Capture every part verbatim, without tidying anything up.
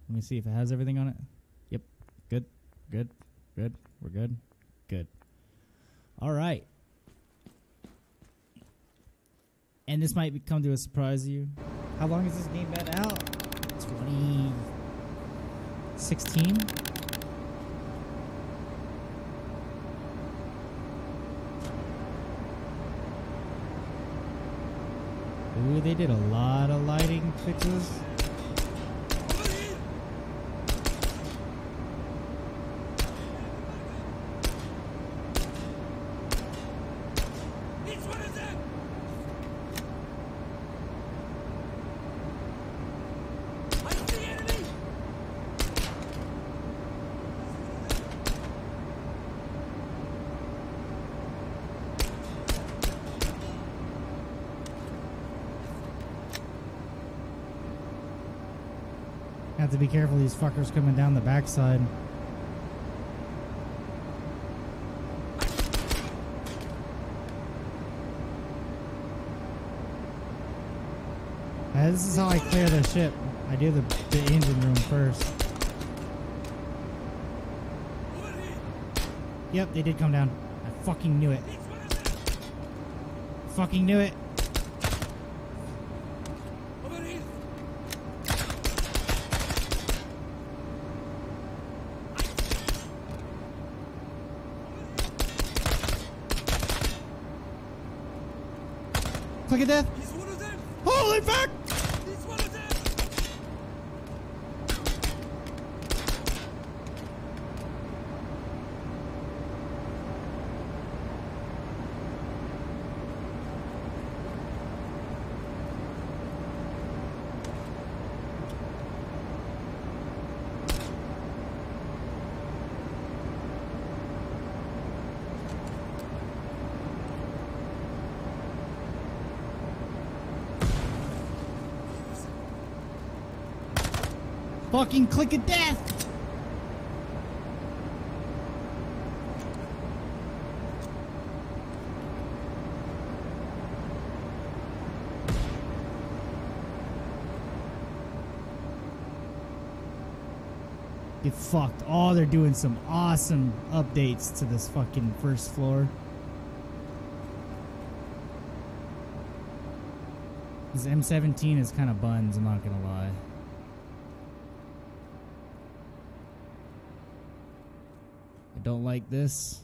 Let me see if it has everything on it. Yep. Good. Good. Good. We're good. Good. All right. And this might be, come to a surprise to you. How long has this game been out? twenty sixteen? Ooh, they did a lot of lighting fixes. Have to be careful, these fuckers coming down the backside. Uh, this is how I clear the ship. I do the, the engine room first. Yep, they did come down. I fucking knew it. Fucking knew it. Click of death. He's one of them. Holy fuck! He's one of them. Fucking click of death! Get fucked. Oh, they're doing some awesome updates to this fucking first floor. This M seventeen is kind of buns, I'm not gonna lie. I don't like this.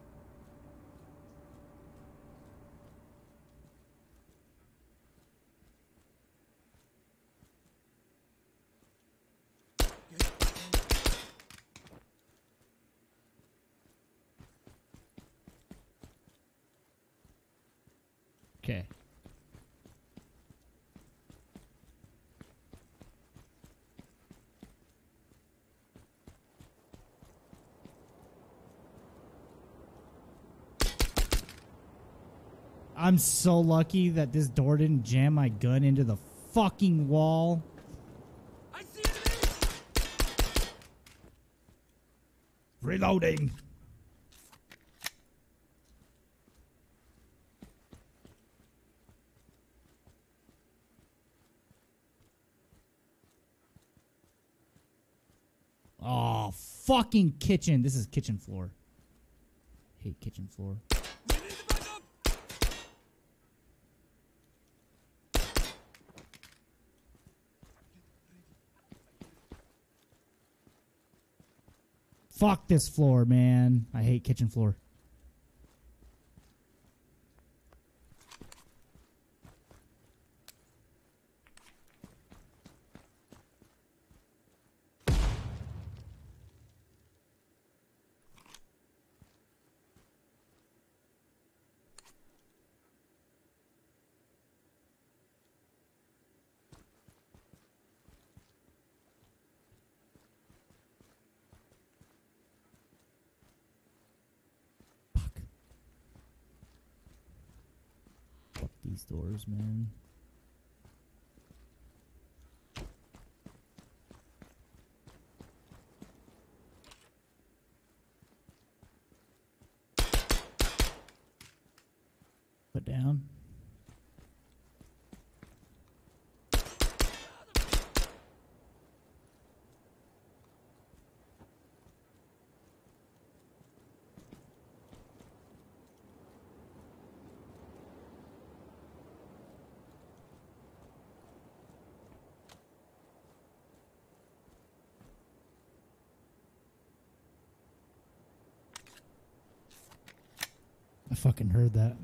Okay. I'm so lucky that this door didn't jam my gun into the fucking wall. I see enemies. Reloading. Oh, fucking kitchen. This is kitchen floor. Hate kitchen floor. We need to back up. Fuck this floor, man. I hate kitchen floor. Fuck these doors, man. Put down. I fucking heard that.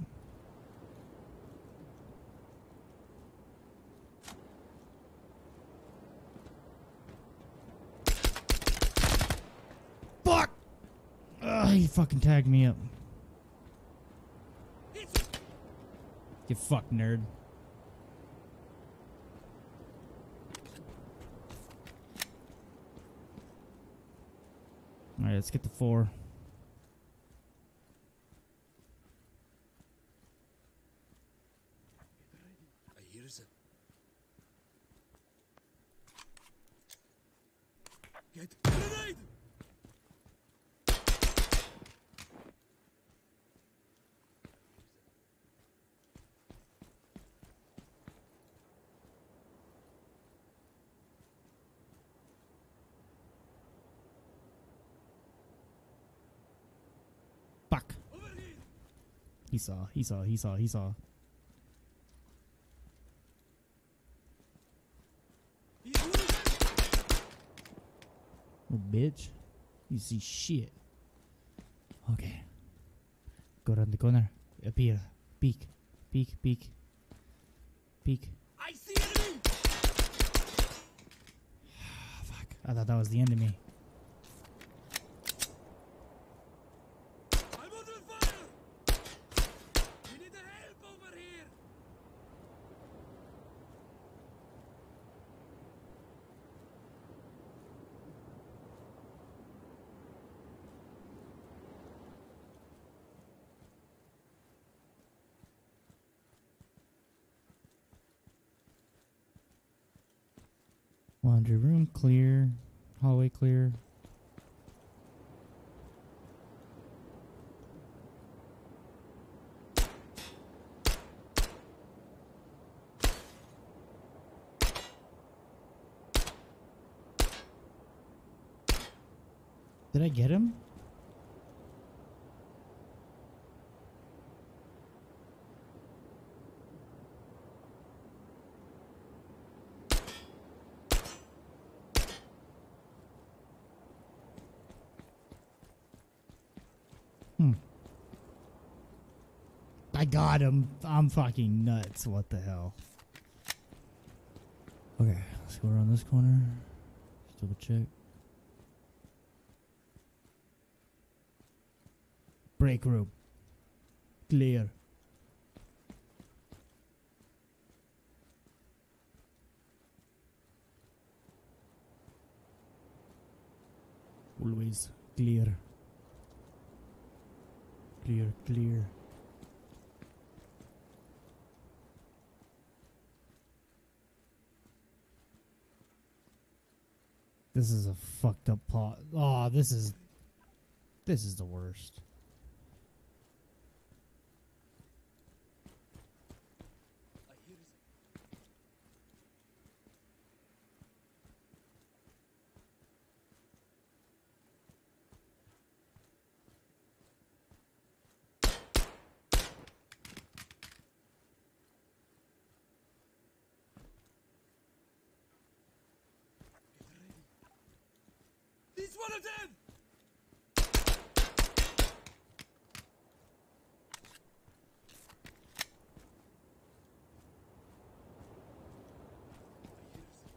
Fuck! Ugh, he fucking tagged me up. You fuck nerd. Alright, let's get the four. I hear them. Get grenade! Fuck. Over here! He saw, he saw, he saw, he saw. He's wounded! Oh, bitch. You see shit. Okay. Go around the corner. Up here. Peek. Peek, peek. Peek. I see enemy! Fuck. I thought that was the enemy. I'm under fire! We need the help over here! Laundry room clear. Hallway clear. Did I get him? Hmm. I got him. I'm fucking nuts. What the hell? Okay, let's go around this corner. Just double check. Break room. Clear. Always clear. Clear, clear. This is a fucked up plot. Oh, this is... This is the worst. I hear them. Get ready. This one of them! I hear them.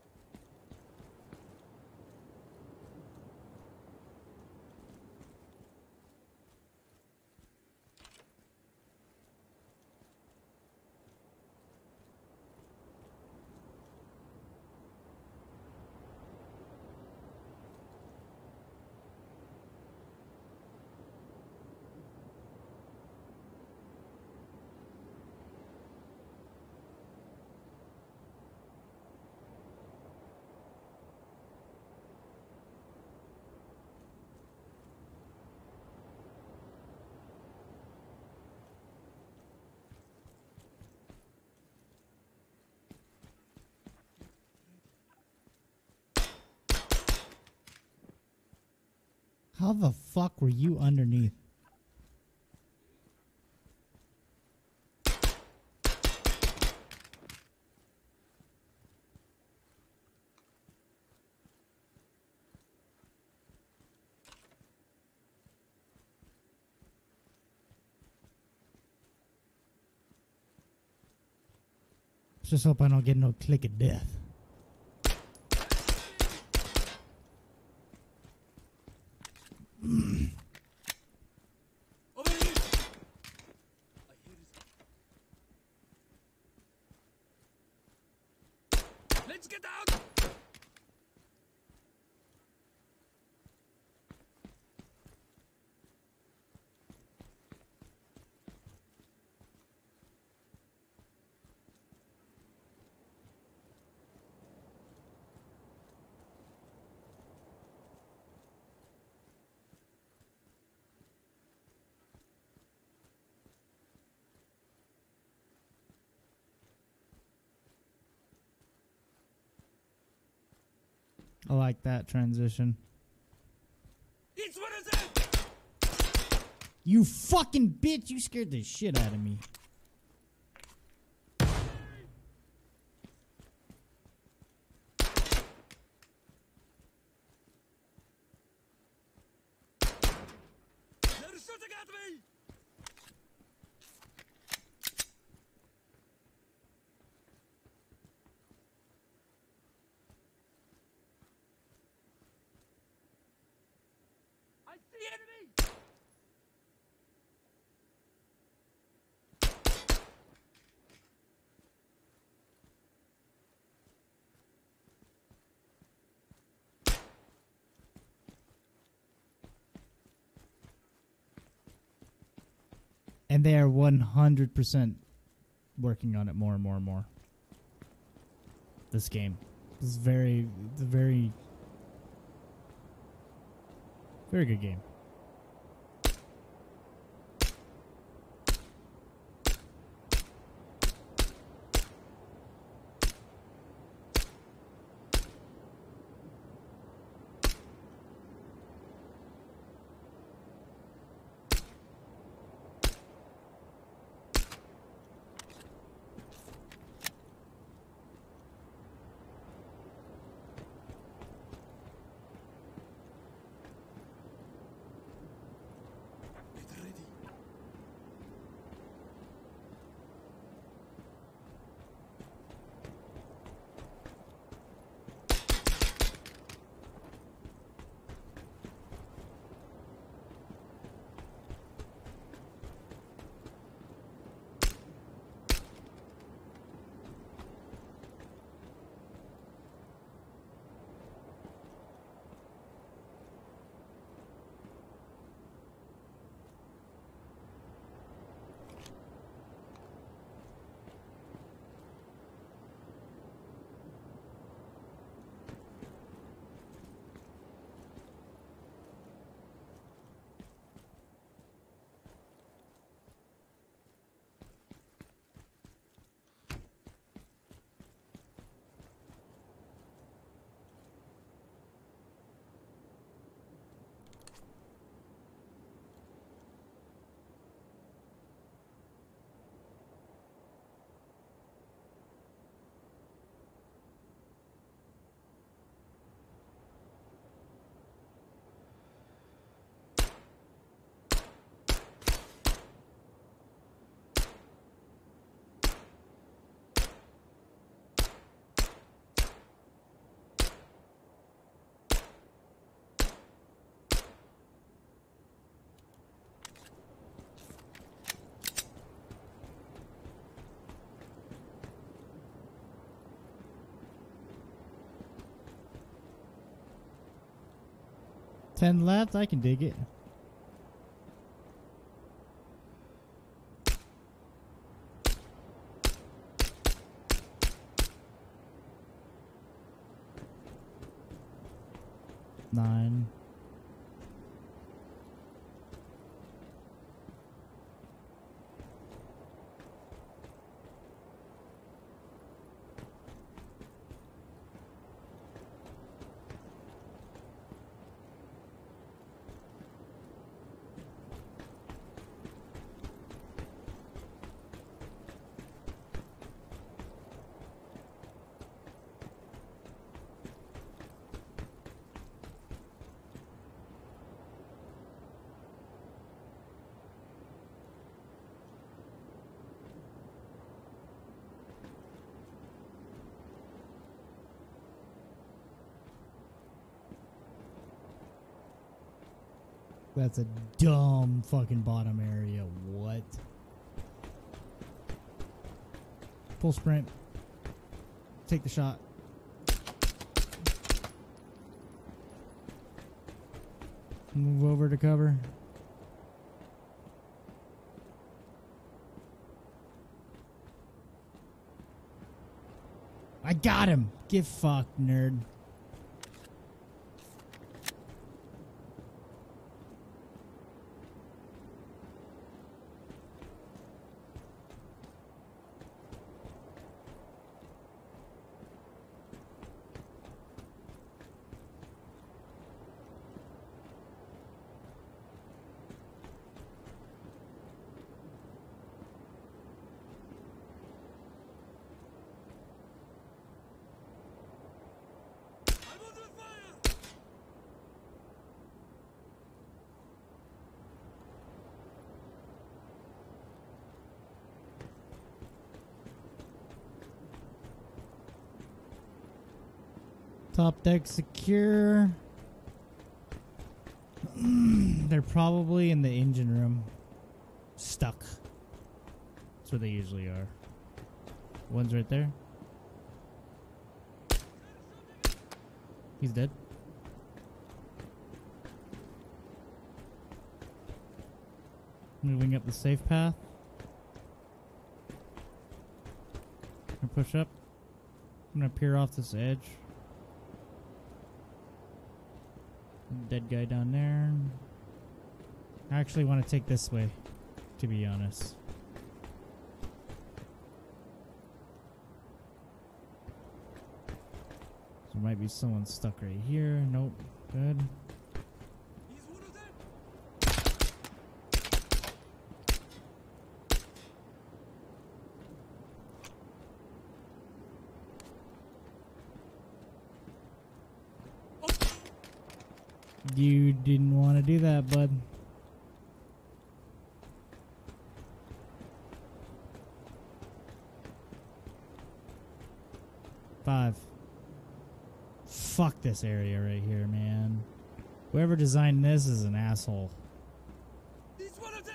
How the fuck were you underneath? just hope I don't get no click of death. Over here. I hear it. Let's get out. I like that transition. It's what is it? You fucking bitch! You scared the shit out of me. They're shooting at me. I see enemy. And they are one hundred percent working on it more and more and more. This game. This is very, it's a very, very good game. Get ready. Ten left, I can dig it. Nine. That's a dumb fucking bottom area. What? Full sprint. Take the shot. Move over to cover. I got him! Get fucked, nerd. I'm under fire! Top deck secure. They're probably in the engine room. Stuck. That's where they usually are. One's right there. He's dead. Moving up the safe path. Gonna push up. I'm gonna peer off this edge. Dead guy down there. I actually want to take this way, to be honest. There might be someone stuck right here. Nope. Good. He's one of them! You didn't want to do that, bud. Five. Fuck this area right here, man. Whoever designed this is an asshole. He's one of them!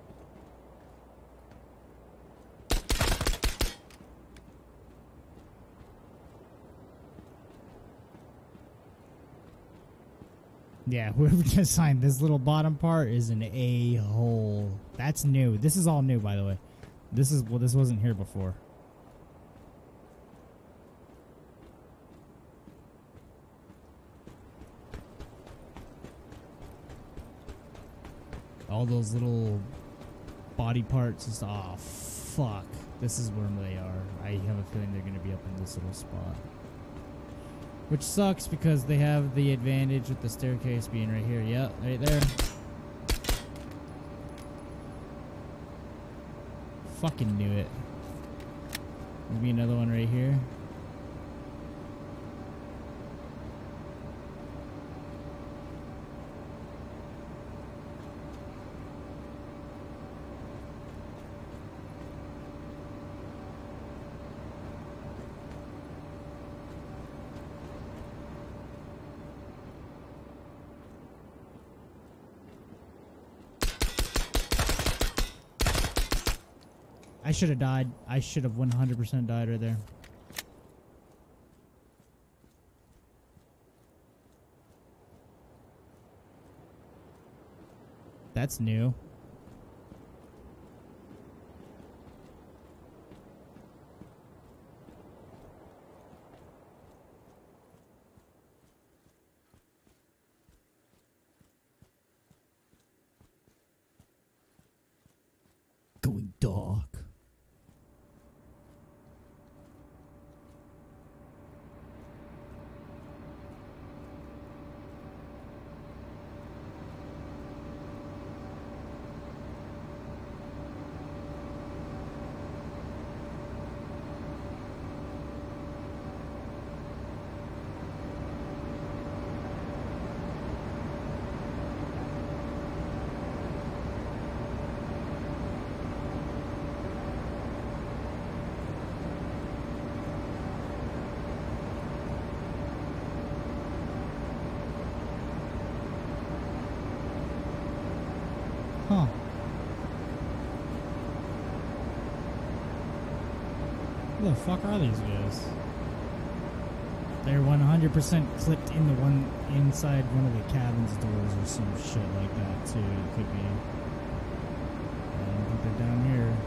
Yeah, whoever designed this little bottom part is an a-hole. That's new. This is all new, by the way. This is well, this wasn't here before. All those little body parts is oh fuck. This is where they are. I have a feeling they're gonna be up in this little spot. Which sucks because they have the advantage with the staircase being right here. Yep, right there. Fucking knew it. Maybe another one right here. I should have died. I should have one hundred percent died right there. That's new. Going dark. the fuck are these guys? They're one hundred percent clipped in the one inside one of the cabin's doors or some shit like that too. It could be. I don't think they're down here.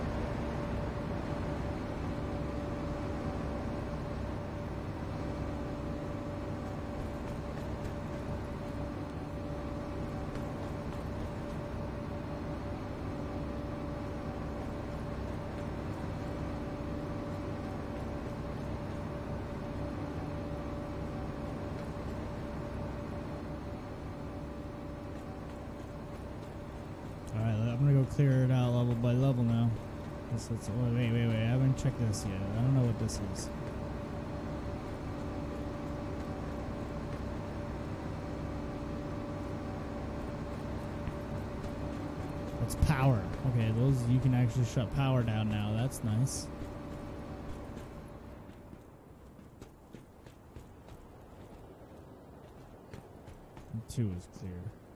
Alright, I'm gonna go clear it out level by level now. Let's, let's, oh, wait, wait, wait, I haven't checked this yet. I don't know what this is. It's power. Okay, those, you can actually shut power down now. That's nice. And two is clear.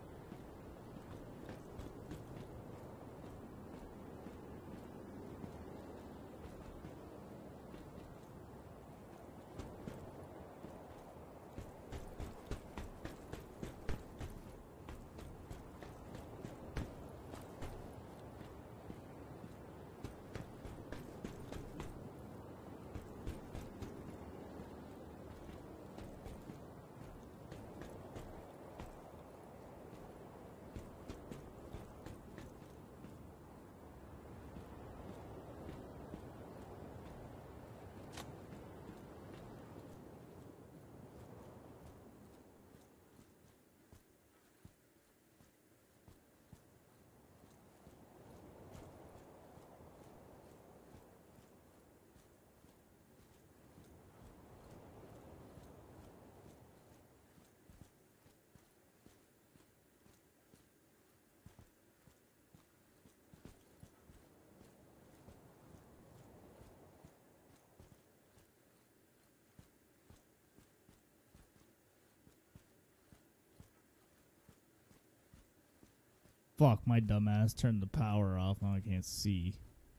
Fuck, my dumbass turned the power off. Now I can't see.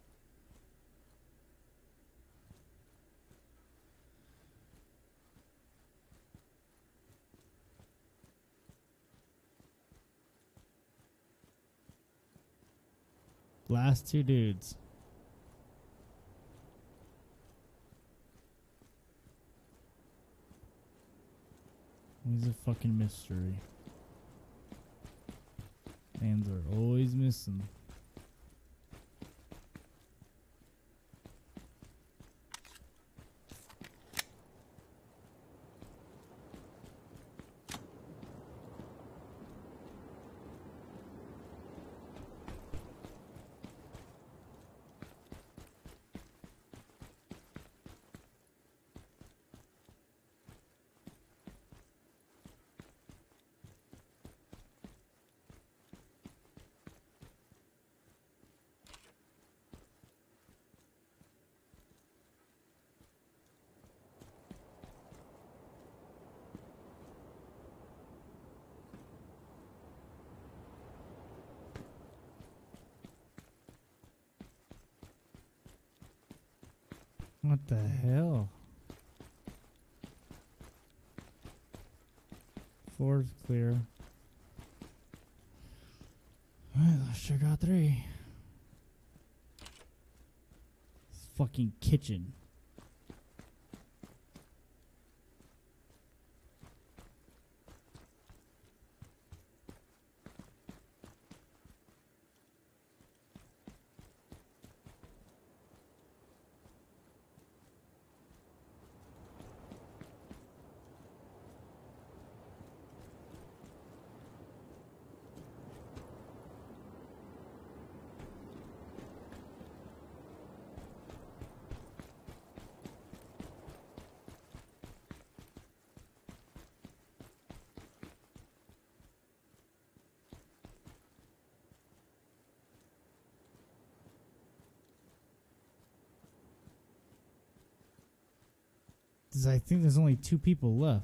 Last two dudes. He's a fucking mystery. Hands are always missing. What the hell? Four's clear. Alright, let's check out three. Fucking kitchen. I think there's only two people left.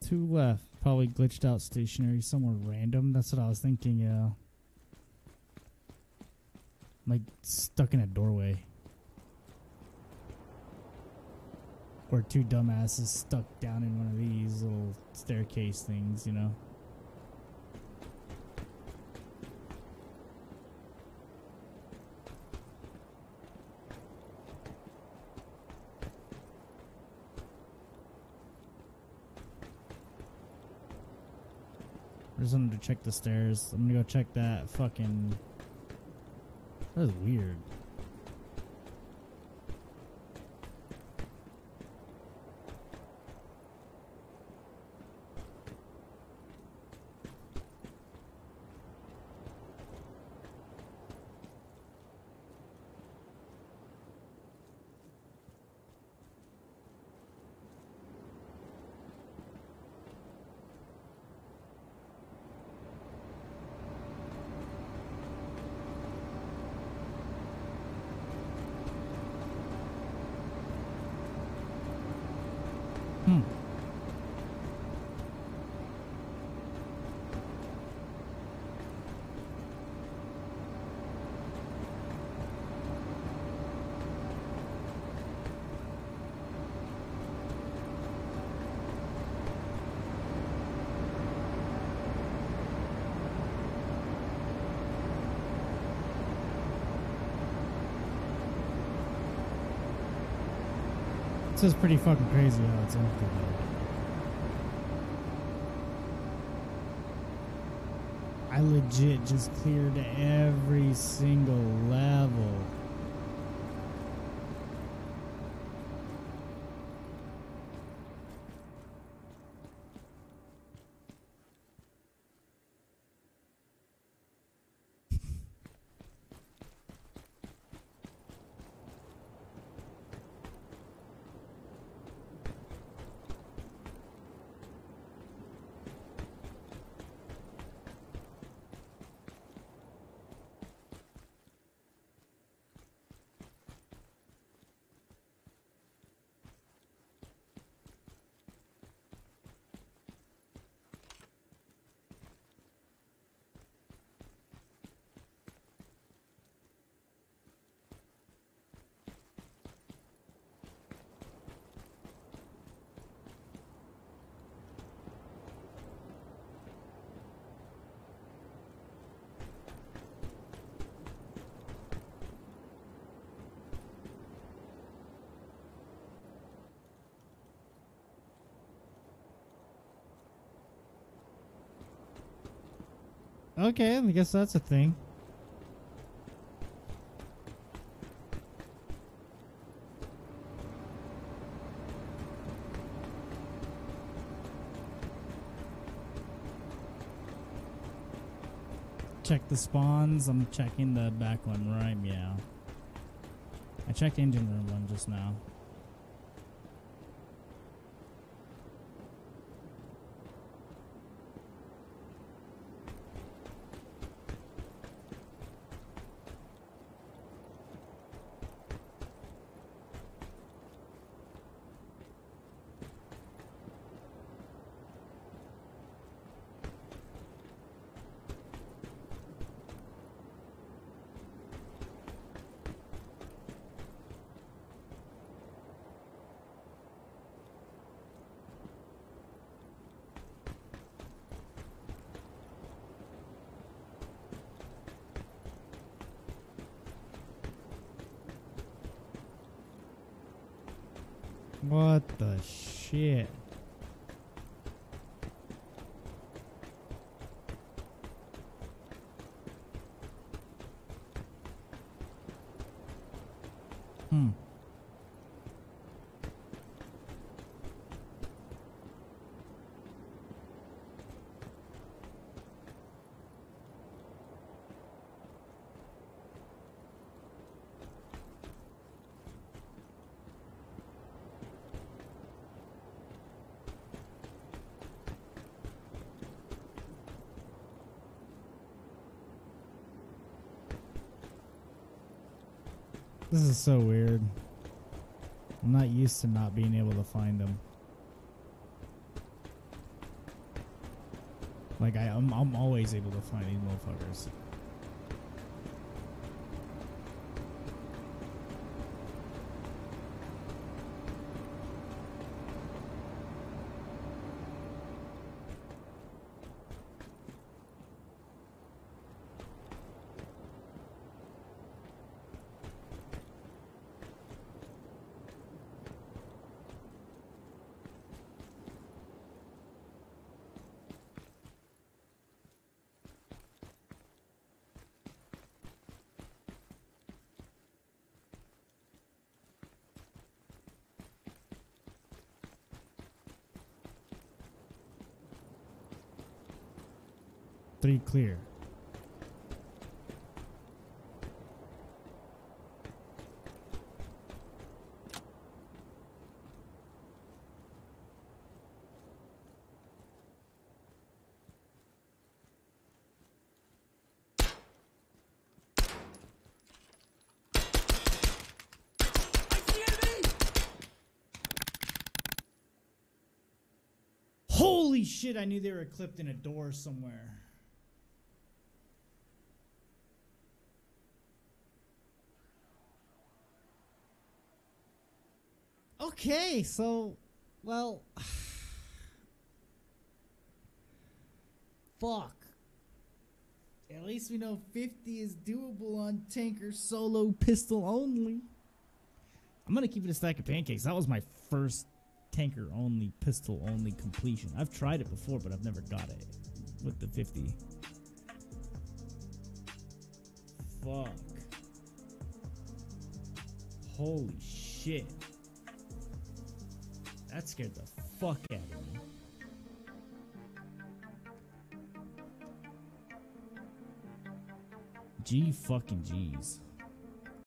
Two left. Probably glitched out stationary somewhere random. That's what I was thinking, yeah. Like stuck in a doorway. Or two dumbasses stuck down in one of these little staircase things, you know. I just wanted to check the stairs. I'm gonna go check that fucking... That was weird. Hmm. This is pretty fucking crazy how it's empty though. I legit just cleared every single level. Okay, I guess that's a thing. Check the spawns. I'm checking the back one right meow. I checked engine room one just now. What the shit? Hmm. This is so weird. I'm not used to not being able to find them. Like I, I'm, I'm always able to find these motherfuckers. Three clear. Holy shit, I knew they were clipped in a door somewhere. Okay, so, well, fuck. At least we know fifty is doable on tanker solo pistol only. I'm gonna keep it a stack of pancakes. That was my first tanker only pistol only completion. I've tried it before, but I've never got it with the fifty. Fuck. Holy shit. That scared the fuck out of me. G fucking G's.